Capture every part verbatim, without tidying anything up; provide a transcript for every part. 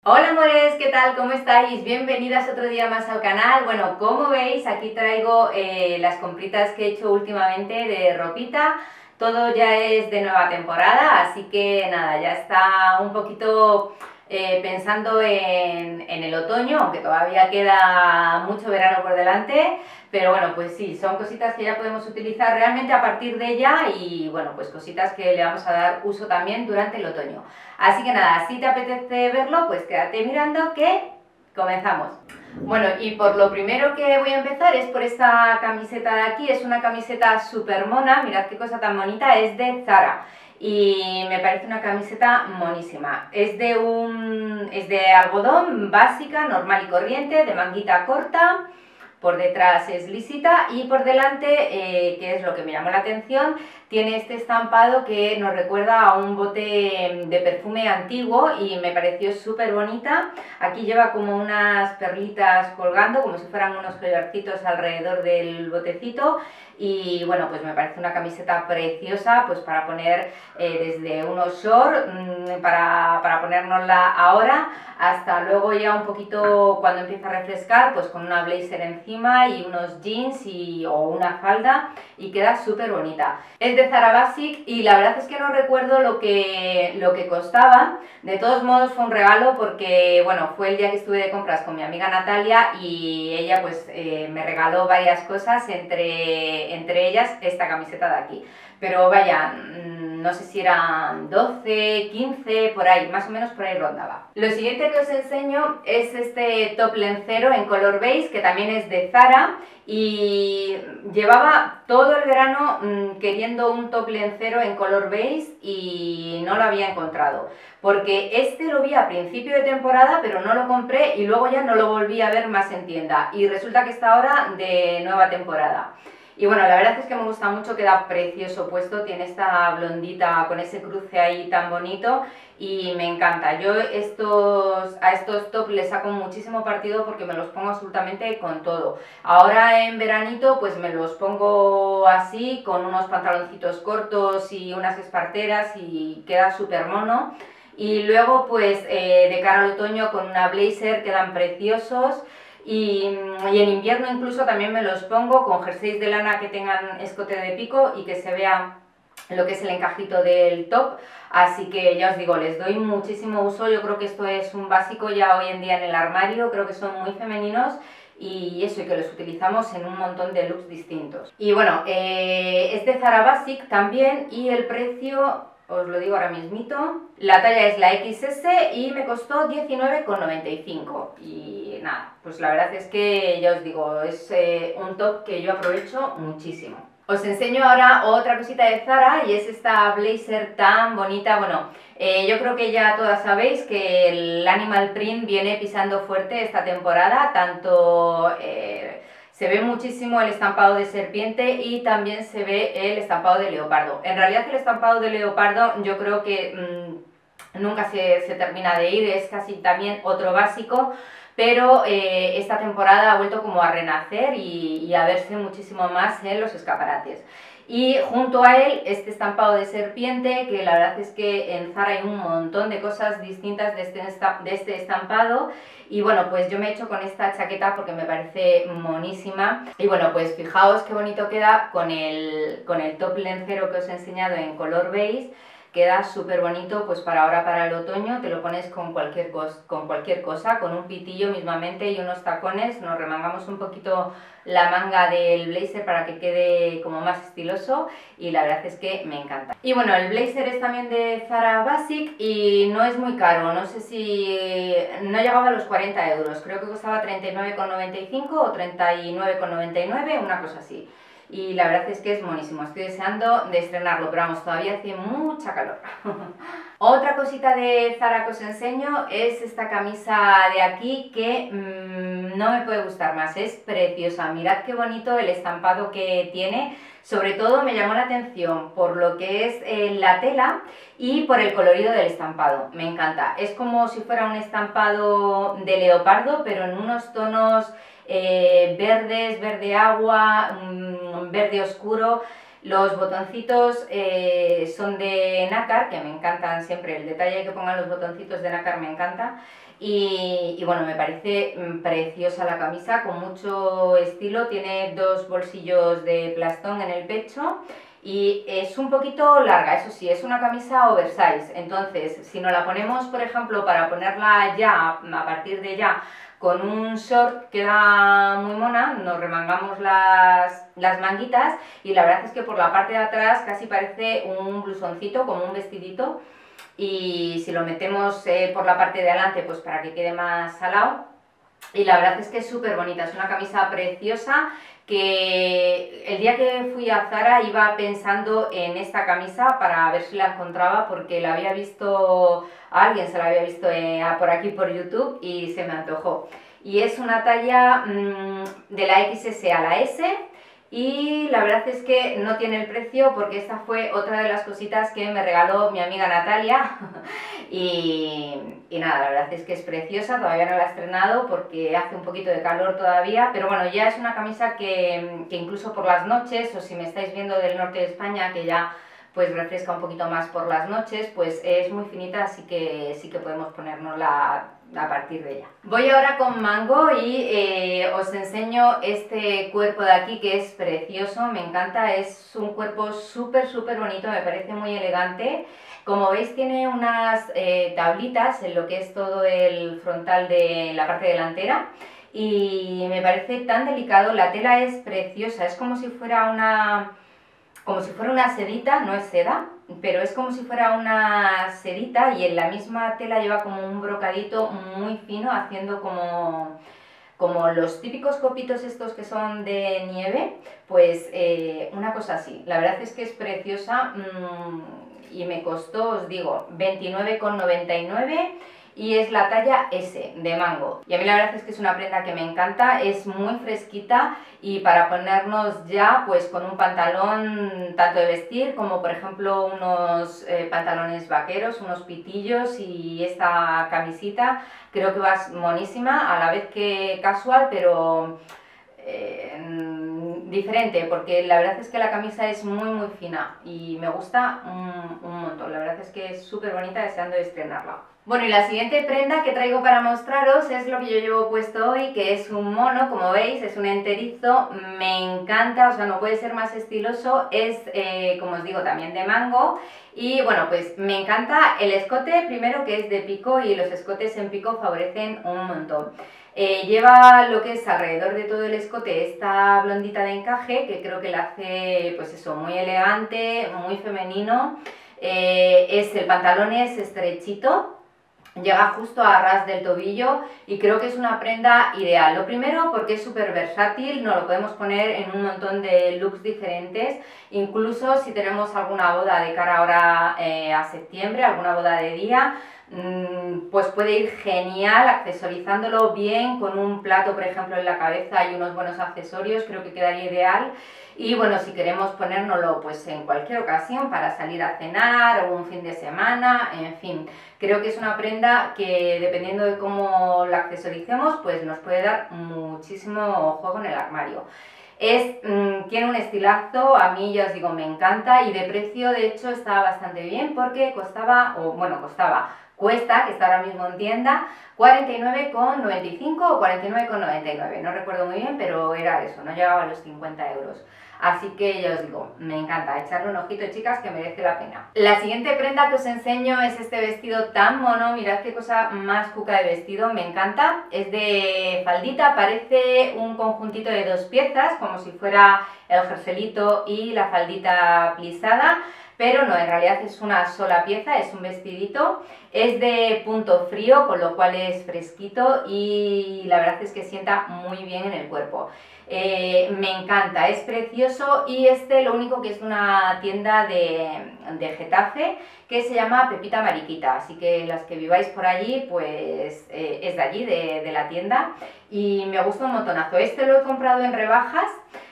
Hola amores, ¿qué tal? ¿Cómo estáis? Bienvenidas otro día más al canal. Bueno, como veis, aquí traigo eh, las compritas que he hecho últimamente de ropita. Todo ya es de nueva temporada, así que nada, ya está un poquito eh, pensando en, en el otoño, aunque todavía queda mucho verano por delante. Pero bueno, pues sí, son cositas que ya podemos utilizar realmente a partir de ya y bueno, pues cositas que le vamos a dar uso también durante el otoño. Así que nada, si te apetece verlo, pues quédate mirando que comenzamos. Bueno, y por lo primero que voy a empezar es por esta camiseta de aquí. Es una camiseta súper mona, mirad qué cosa tan bonita, es de Zara. Y me parece una camiseta monísima. Es de, un, es de algodón básica, normal y corriente, de manguita corta. Por detrás es lisita y por delante, eh, que es lo que me llamó la atención, tiene este estampado que nos recuerda a un bote de perfume antiguo y me pareció súper bonita. Aquí lleva como unas perlitas colgando, como si fueran unos collarcitos alrededor del botecito. Y bueno, pues me parece una camiseta preciosa, pues para poner eh, desde unos shorts, mmm, para, para ponérnosla ahora, hasta luego ya un poquito cuando empieza a refrescar, pues con una blazer encima y unos jeans y, o una falda, y queda súper bonita. Es de Zara Basic y la verdad es que no recuerdo lo que, lo que costaba. De todos modos fue un regalo porque, bueno, fue el día que estuve de compras con mi amiga Natalia y ella pues eh, me regaló varias cosas, entre, entre ellas esta camiseta de aquí. Pero vaya, no sé si eran doce, quince, por ahí, más o menos por ahí rondaba. Lo siguiente que os enseño es este top lencero en color beige, que también es de Zara, y llevaba todo el verano mmm, queriendo un top lencero en color beige y no lo había encontrado, porque este lo vi a principio de temporada, pero no lo compré y luego ya no lo volví a ver más en tienda, y resulta que está ahora de nueva temporada. Y bueno, la verdad es que me gusta mucho, queda precioso puesto, tiene esta blondita con ese cruce ahí tan bonito y me encanta. Yo estos, a estos top les saco muchísimo partido porque me los pongo absolutamente con todo. Ahora en veranito pues me los pongo así, con unos pantaloncitos cortos y unas esparteras y queda súper mono. Y luego pues eh, de cara al otoño con una blazer quedan preciosos. Y, y en invierno incluso también me los pongo con jerseys de lana que tengan escote de pico y que se vea lo que es el encajito del top, así que ya os digo, les doy muchísimo uso. Yo creo que esto es un básico ya hoy en día en el armario, creo que son muy femeninos y eso, y que los utilizamos en un montón de looks distintos. Y bueno, eh, es de Zara Basic también y el precio, os lo digo ahora mismito, la talla es la equis ese y me costó diecinueve con noventa y cinco. Y nada, pues la verdad es que ya os digo, es eh, un top que yo aprovecho muchísimo. Os enseño ahora otra cosita de Zara y es esta blazer tan bonita. Bueno, eh, yo creo que ya todas sabéis que el animal print viene pisando fuerte esta temporada, tanto... Eh, se ve muchísimo el estampado de serpiente y también se ve el estampado de leopardo. En realidad el estampado de leopardo yo creo que mmm, nunca se, se termina de ir, es casi también otro básico, pero eh, esta temporada ha vuelto como a renacer y, y a verse muchísimo más en los escaparates. Y junto a él este estampado de serpiente, que la verdad es que en Zara hay un montón de cosas distintas de este, de este estampado. Y bueno, pues yo me he hecho con esta chaqueta porque me parece monísima. Y bueno, pues fijaos qué bonito queda con el, con el top lencero que os he enseñado en color beige. Queda súper bonito, pues para ahora, para el otoño, te lo pones con cualquier, con cualquier cosa, con un pitillo mismamente y unos tacones. Nos remangamos un poquito la manga del blazer para que quede como más estiloso y la verdad es que me encanta. Y bueno, el blazer es también de Zara Basic y no es muy caro, no sé si... no llegaba a los cuarenta euros, creo que costaba treinta y nueve con noventa y cinco o treinta y nueve con noventa y nueve, una cosa así. Y la verdad es que es monísimo, estoy deseando de estrenarlo, pero vamos, todavía hace mucha calor. Otra cosita de Zara que os enseño es esta camisa de aquí que mmm, no me puede gustar más, es preciosa. Mirad qué bonito el estampado que tiene, sobre todo me llamó la atención por lo que es eh, la tela y por el colorido del estampado, me encanta. Es como si fuera un estampado de leopardo, pero en unos tonos eh, verdes, verde agua, mmm, verde oscuro. Los botoncitos eh, son de nácar, que me encantan siempre, el detalle que pongan los botoncitos de nácar me encanta. Y, y bueno, me parece preciosa la camisa, con mucho estilo, tiene dos bolsillos de plastón en el pecho y es un poquito larga, eso sí, es una camisa oversize, entonces si nos la ponemos, por ejemplo, para ponerla ya, a partir de ya, con un short queda muy mona, nos remangamos las, las manguitas y la verdad es que por la parte de atrás casi parece un blusoncito, como un vestidito, y si lo metemos eh, por la parte de adelante, pues para que quede más salado. Y la verdad es que es súper bonita, es una camisa preciosa que el día que fui a Zara iba pensando en esta camisa para ver si la encontraba porque la había visto, a alguien se la había visto eh, por aquí por YouTube y se me antojó. Y es una talla mmm, de la equis ese a la ese. Y la verdad es que no tiene el precio porque esta fue otra de las cositas que me regaló mi amiga Natalia y, y nada, la verdad es que es preciosa, todavía no la he estrenado porque hace un poquito de calor todavía, pero bueno, ya es una camisa que, que incluso por las noches, o si me estáis viendo del norte de España, que ya pues refresca un poquito más por las noches, pues es muy finita, así que sí que podemos ponérnosla a partir de ella. Voy ahora con mango y eh, os enseño este cuerpo de aquí que es precioso, me encanta, es un cuerpo súper súper bonito, me parece muy elegante. Como veis tiene unas eh, tablitas en lo que es todo el frontal de la parte delantera y me parece tan delicado, la tela es preciosa, es como si fuera una... como si fuera una sedita, no es seda, pero es como si fuera una sedita y en la misma tela lleva como un brocadito muy fino, haciendo como, como los típicos copitos estos que son de nieve, pues eh, una cosa así. La verdad es que es preciosa mmm, y me costó, os digo, veintinueve con noventa y nueve. Y es la talla ese de mango. Y a mí la verdad es que es una prenda que me encanta, es muy fresquita y para ponernos ya pues con un pantalón tanto de vestir como por ejemplo unos eh, pantalones vaqueros, unos pitillos y esta camisita, creo que va monísima, a la vez que casual, pero eh, diferente, porque la verdad es que la camisa es muy muy fina y me gusta un, un montón, la verdad es que es súper bonita, deseando estrenarla. Bueno, y la siguiente prenda que traigo para mostraros es lo que yo llevo puesto hoy, que es un mono, como veis, es un enterizo, me encanta, o sea, no puede ser más estiloso, es, eh, como os digo, también de mango, y bueno, pues me encanta el escote, primero que es de pico, y los escotes en pico favorecen un montón. Eh, lleva lo que es alrededor de todo el escote esta blondita de encaje, que creo que la hace, pues eso, muy elegante, muy femenino, eh, es, el pantalón es estrechito, llega justo a ras del tobillo y creo que es una prenda ideal. Lo primero porque es súper versátil, nos lo podemos poner en un montón de looks diferentes, incluso si tenemos alguna boda de cara ahora eh, a septiembre, alguna boda de día, mmm, pues puede ir genial accesorizándolo bien con un plato, por ejemplo, en la cabeza y unos buenos accesorios, creo que quedaría ideal. Y bueno, si queremos ponérnoslo pues en cualquier ocasión para salir a cenar o un fin de semana, en fin, creo que es una prenda que dependiendo de cómo la accesoricemos pues nos puede dar muchísimo juego en el armario. Es, mmm, tiene un estilazo, a mí ya os digo me encanta, y de precio de hecho está bastante bien porque costaba, o bueno costaba, cuesta, que está ahora mismo en tienda, cuarenta y nueve con noventa y cinco o cuarenta y nueve con noventa y nueve, no recuerdo muy bien, pero era eso, no llegaba a los cincuenta euros. Así que ya os digo, me encanta, echarle un ojito, chicas, que merece la pena. La siguiente prenda que os enseño es este vestido tan mono, mirad qué cosa más cuca de vestido, me encanta. Es de faldita, parece un conjuntito de dos piezas, como si fuera el jerselito y la faldita plisada, pero no, en realidad es una sola pieza, es un vestidito, es de punto frío, con lo cual es fresquito y la verdad es que sienta muy bien en el cuerpo. Eh, me encanta, es precioso, y este lo único que es una tienda de, de Getafe que se llama Pepita Mariquita, así que las que viváis por allí pues eh, es de allí, de, de la tienda, y me gusta un montonazo. Este lo he comprado en rebajas.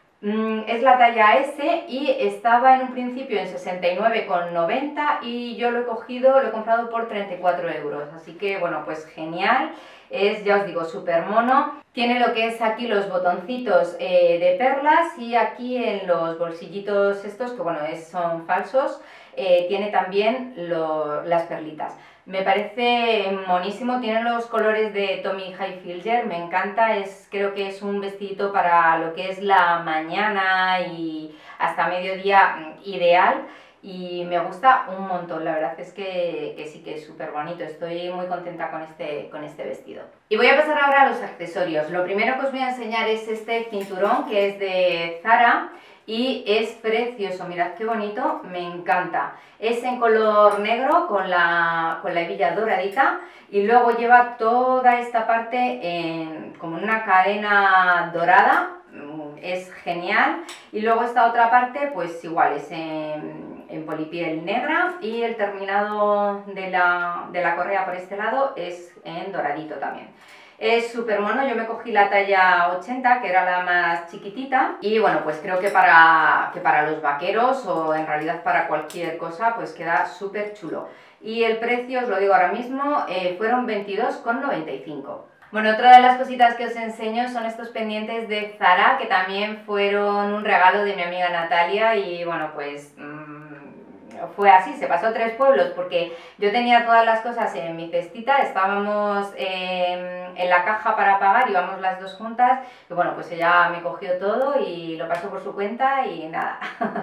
Es la talla ese y estaba en un principio en sesenta y nueve con noventa y yo lo he cogido, lo he comprado por treinta y cuatro euros, así que bueno, pues genial, es, ya os digo, súper mono. Tiene lo que es aquí los botoncitos eh, de perlas, y aquí en los bolsillitos estos, que bueno, es, son falsos, eh, tiene también lo, las perlitas. Me parece monísimo, tiene los colores de Tommy Hilfiger, me encanta, es, creo que es un vestidito para lo que es la mañana y hasta mediodía ideal y me gusta un montón, la verdad es que, que sí que es súper bonito, estoy muy contenta con este, con este vestido. Y voy a pasar ahora a los accesorios. Lo primero que os voy a enseñar es este cinturón que es de Zara. Y es precioso, mirad qué bonito, me encanta. Es en color negro con la, con la hebilla doradita y luego lleva toda esta parte en, como en una cadena dorada, es genial. Y luego esta otra parte pues igual es en, en polipiel negra y el terminado de la, de la correa por este lado es en doradito también. Es súper mono, yo me cogí la talla ochenta, que era la más chiquitita, y bueno, pues creo que para, que para los vaqueros o en realidad para cualquier cosa, pues queda súper chulo. Y el precio, os lo digo ahora mismo, eh, fueron veintidós con noventa y cinco. Bueno, otra de las cositas que os enseño son estos pendientes de Zara, que también fueron un regalo de mi amiga Natalia y bueno, pues mmm, fue así, se pasó tres pueblos porque yo tenía todas las cosas en mi cestita, estábamos eh, en la caja para pagar, íbamos las dos juntas y bueno, pues ella me cogió todo y lo pasó por su cuenta y nada,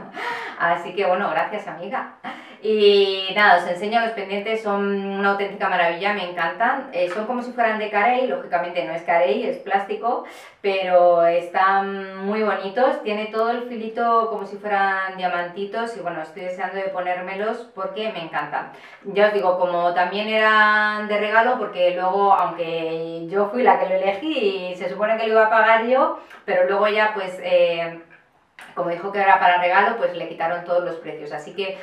así que bueno, gracias amiga. Y nada, os enseño los pendientes, son una auténtica maravilla, me encantan. Eh, son como si fueran de carey, lógicamente no es carey, es plástico, pero están muy bonitos. Tiene todo el filito como si fueran diamantitos y bueno, estoy deseando de ponérmelos porque me encantan. Ya os digo, como también eran de regalo, porque luego, aunque yo fui la que lo elegí y se supone que lo iba a pagar yo, pero luego ya pues, eh, como dijo que era para regalo, pues le quitaron todos los precios. Así que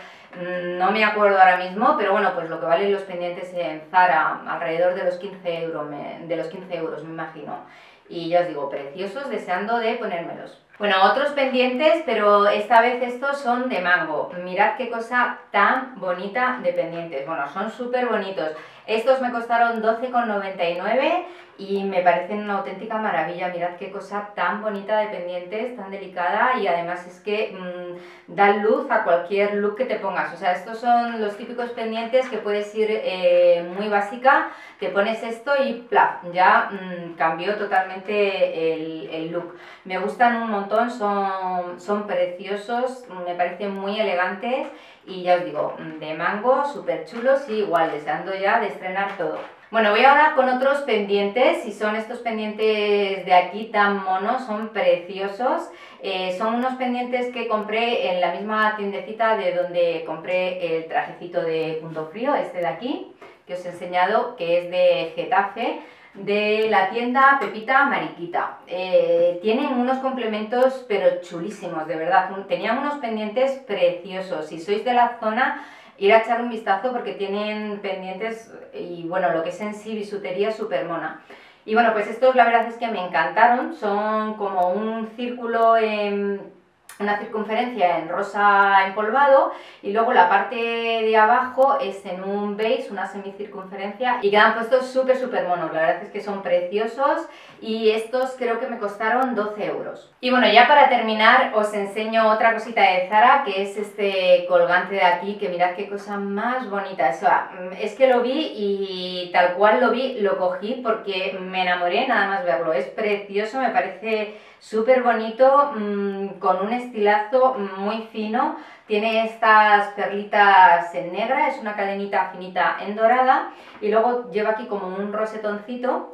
no me acuerdo ahora mismo, pero bueno, pues lo que valen los pendientes en Zara, alrededor de los quince euros, me, de los quince euros, me imagino. Y ya os digo, preciosos, deseando de ponérmelos. Bueno, otros pendientes, pero esta vez estos son de mango. Mirad qué cosa tan bonita de pendientes. Bueno, son súper bonitos. Estos me costaron doce con noventa y nueve y me parecen una auténtica maravilla. Mirad qué cosa tan bonita de pendientes, tan delicada y además es que mmm, dan luz a cualquier look que te pongas. O sea, estos son los típicos pendientes que puedes ir eh, muy básica, te pones esto y plaf, ya mmm, cambió totalmente el, el look. Me gustan un montón, son, son preciosos, me parecen muy elegantes y ya os digo, de mango, súper chulos y igual, deseando ya de estrenar todo. Bueno, voy ahora con otros pendientes y son estos pendientes de aquí tan monos, son preciosos. Eh, son unos pendientes que compré en la misma tiendecita de donde compré el trajecito de punto frío, este de aquí, que os he enseñado, que es de Getafe, de la tienda Pepita Mariquita. Eh, tienen unos complementos pero chulísimos, de verdad. Tenían unos pendientes preciosos. Si sois de la zona, ir a echar un vistazo porque tienen pendientes y bueno, lo que es en sí bisutería súper mona. Y bueno, pues estos la verdad es que me encantaron. Son como un círculo en... una circunferencia en rosa empolvado y luego la parte de abajo es en un beige, una semicircunferencia y quedan puestos súper súper monos, la verdad es que son preciosos y estos creo que me costaron doce euros. Y bueno, ya para terminar os enseño otra cosita de Zara, que es este colgante de aquí, que mirad qué cosa más bonita. O sea, es que lo vi y tal cual lo vi, lo cogí porque me enamoré nada más verlo, es precioso, me parece súper bonito, mmm, con un estilazo muy fino, tiene estas perlitas en negra, es una cadenita finita en dorada y luego lleva aquí como un rosetoncito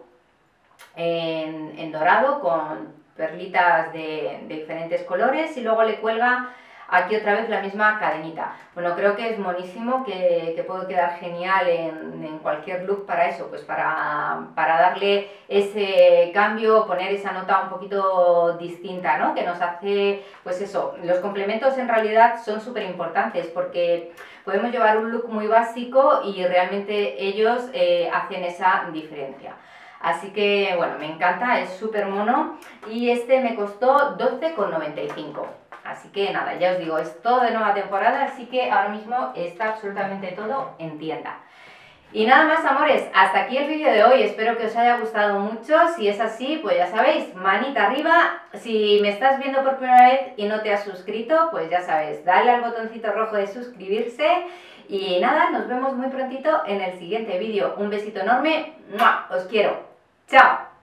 en, en dorado con perlitas de, de diferentes colores y luego le cuelga aquí otra vez la misma cadenita. Bueno, creo que es monísimo, que, que puede quedar genial en, en cualquier look para eso, pues para, para darle ese cambio, poner esa nota un poquito distinta, ¿no? Que nos hace, pues eso, los complementos en realidad son súper importantes porque podemos llevar un look muy básico y realmente ellos eh, hacen esa diferencia. Así que bueno, me encanta, es súper mono y este me costó doce con noventa y cinco. Así que nada, ya os digo, es todo de nueva temporada, así que ahora mismo está absolutamente todo en tienda. Y nada más, amores, hasta aquí el vídeo de hoy, espero que os haya gustado mucho. Si es así, pues ya sabéis, manita arriba. Si me estás viendo por primera vez y no te has suscrito, pues ya sabes, dale al botoncito rojo de suscribirse Y nada, nos vemos muy prontito en el siguiente vídeo. Un besito enorme, ¡mua! Os quiero. ¡Chao!